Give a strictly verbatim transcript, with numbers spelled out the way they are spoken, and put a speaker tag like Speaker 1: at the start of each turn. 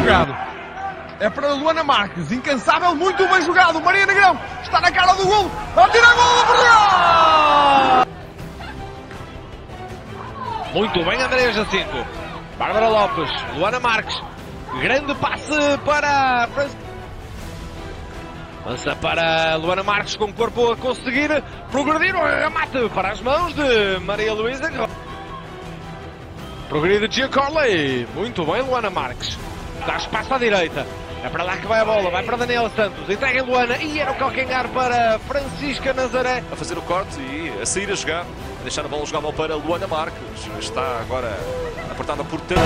Speaker 1: jogado. É para Luana Marques, incansável, muito bem jogado. Maria Negrão está na cara do golo. Atira a golo, Portugal!
Speaker 2: Muito bem, André Jacinto. Bárbara Lopes, Luana Marques. Grande passe para lança para Luana Marques com o corpo a conseguir progredir. O remate para as mãos de Maria Luísa. Progredir de Gia Corley. Muito bem, Luana Marques. Dá espaço à direita. É para lá que vai a bola. Vai para Daniela Santos. Entrega em Luana. E era o calcanhar para Francisca Nazaré.
Speaker 3: A fazer o corte e a sair a jogar. A deixar a bola jogável para Luana Marques. Está agora apertada por tanto.